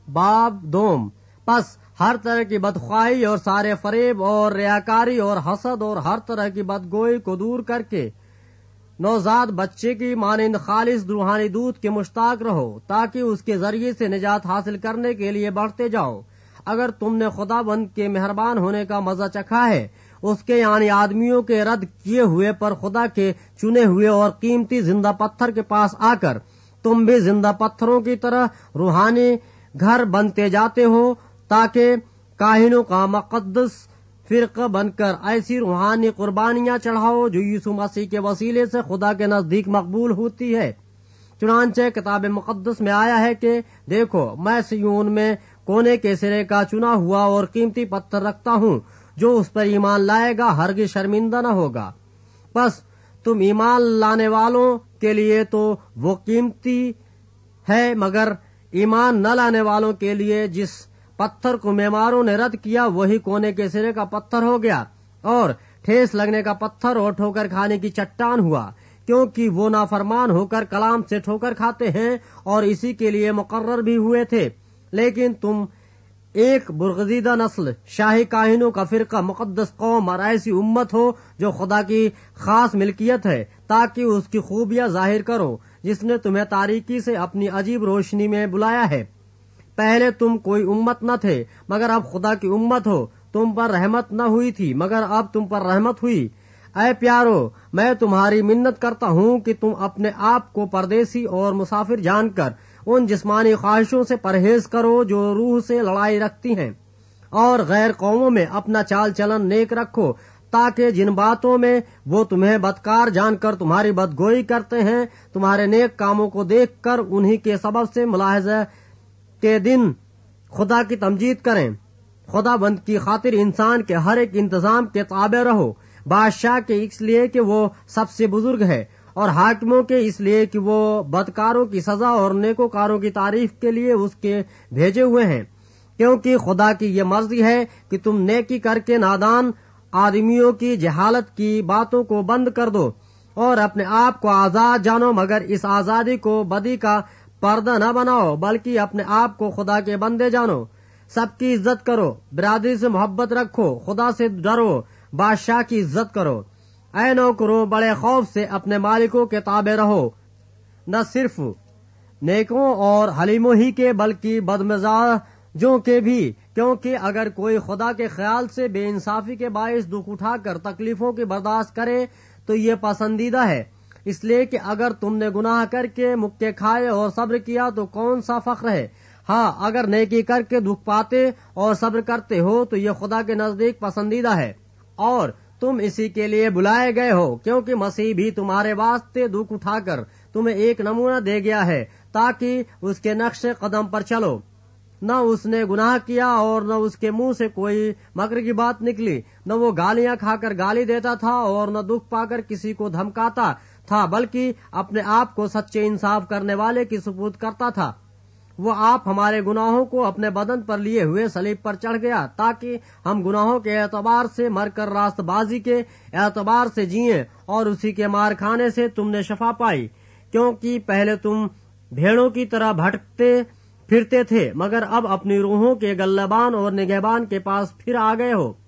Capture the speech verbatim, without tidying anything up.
باب دوم، پس ہر طرح کی بدخواہی اور سارے فریب اور ریاکاری اور حسد اور ہر طرح کی بدگوئی کو دور کر کے نوزاد بچے کی مانند خالص روحانی دودھ کے مشتاق رہو، تاکہ اس کے ذریعے سے نجات حاصل کرنے کے لیے بڑھتے جاؤ۔ اگر تم نے خدا بند کے مہربان ہونے کا مزہ چکھا ہے، اس کے یعنی آدمیوں کے رد کیے ہوئے پر خدا کے چنے ہوئے اور قیمتی زندہ پتھر کے پاس آ کر تم بھی زندہ پتھروں کی طرح روحانی گھر بنتے جاتے ہو، تاکہ کاہنوں کا مقدس فرقہ بن کر ایسی روحانی قربانیاں چڑھاؤ جو یسوع مسیح کے وسیلے سے خدا کے نزدیک مقبول ہوتی ہے۔ چنانچہ کتاب مقدس میں آیا ہے کہ دیکھو، میں سیون میں کونے کے سرے کا چنا ہوا اور قیمتی پتھر رکھتا ہوں، جو اس پر ایمان لائے گا ہرگز شرمندہ نہ ہوگا۔ بس تم ایمان لانے والوں کے لیے تو وہ قیمتی ہے، مگر ایمان نہ لانے والوں کے لیے جس پتھر کو معماروں نے رد کیا وہی کونے کے سرے کا پتھر ہو گیا اور ٹھیس لگنے کا پتھر اور ٹھوکر کھانے کی چٹان ہوا، کیونکہ وہ نافرمان ہو کر کلام سے ٹھوکر کھاتے ہیں اور اسی کے لیے مقرر بھی ہوئے تھے۔ لیکن تم ایک برگزیدہ نسل، شاہی کاہنوں کا فرقہ، مقدس قوم اور ایسی امت ہو جو خدا کی خاص ملکیت ہے، تاکہ اس کی خوبیاں ظاہر کرو جس نے تمہیں تاریکی سے اپنی عجیب روشنی میں بلایا ہے۔ پہلے تم کوئی امت نہ تھے، مگر اب خدا کی امت ہو۔ تم پر رحمت نہ ہوئی تھی، مگر اب تم پر رحمت ہوئی۔ اے پیارو، میں تمہاری منت کرتا ہوں کہ تم اپنے آپ کو پردیسی اور مسافر جان کر ان جسمانی خواہشوں سے پرہیز کرو جو روح سے لڑائی رکھتی ہیں، اور غیر قوموں میں اپنا چال چلن نیک رکھو، تاکہ جن باتوں میں وہ تمہیں بدکار جان کر تمہاری بدگوئی کرتے ہیں، تمہارے نیک کاموں کو دیکھ کر انہی کے سبب سے ملاحظہ کے دن خدا کی تمجید کریں۔ خدا بند کی خاطر انسان کے ہر ایک انتظام کے تابع رہو، بادشاہ کے اس لیے کہ وہ سب سے بزرگ ہے، اور حاکموں کے اس لیے کہ وہ بدکاروں کی سزا اور نیکوکاروں کی تعریف کے لیے اس کے بھیجے ہوئے ہیں، کیونکہ خدا کی یہ مرضی ہے کہ تم نیکی کر کے نادان آدمیوں کی جہالت کی باتوں کو بند کر دو اور اپنے آپ کو آزاد جانو، مگر اس آزادی کو بدی کا پردہ نہ بناؤ، بلکہ اپنے آپ کو خدا کے بندے جانو۔ سب کی عزت کرو، برادری سے محبت رکھو، خدا سے ڈرو، بادشاہ کی عزت کرو۔ اے نوکرو، بڑے خوف سے اپنے مالکوں کے تابع رہو، نہ صرف نیکوں اور حلیموں ہی کے بلکہ بدمزاجوں کے بھی، کیونکہ اگر کوئی خدا کے خیال سے بے انصافی کے باعث دکھ اٹھا کر تکلیفوں کی برداشت کرے تو یہ پسندیدہ ہے، اس لیے کہ اگر تم نے گناہ کر کے مکے کھائے اور صبر کیا تو کون سا فخر ہے۔ ہاں، اگر نیکی کر کے دکھ پاتے اور صبر کرتے ہو تو یہ خدا کے نزدیک پسندیدہ ہے، اور تم اسی کے لیے بلائے گئے ہو، کیونکہ مسیح بھی تمہارے واسطے دکھ اٹھا کر تمہیں ایک نمونہ دے گیا ہے تاکہ اس کے نقش قدم پر چلو۔ نہ اس نے گناہ کیا اور نہ اس کے منہ سے کوئی مکر کی بات نکلی، نہ وہ گالیاں کھا کر گالی دیتا تھا اور نہ دکھ پا کر کسی کو دھمکاتا تھا، بلکہ اپنے آپ کو سچے انصاف کرنے والے کی سپرد کرتا تھا۔ وہ آپ ہمارے گناہوں کو اپنے بدن پر لیے ہوئے صلیب پر چڑھ گیا، تاکہ ہم گناہوں کے اعتبار سے مر کر راست بازی کے اعتبار سے جئیں، اور اسی کے مار کھانے سے تم نے شفا پائی، کیونکہ پہلے تم بھیڑوں کی طرح بھٹکتے پھرتے تھے، مگر اب اپنی روحوں کے گلہبان اور نگہبان کے پاس پھر آ گئے ہو۔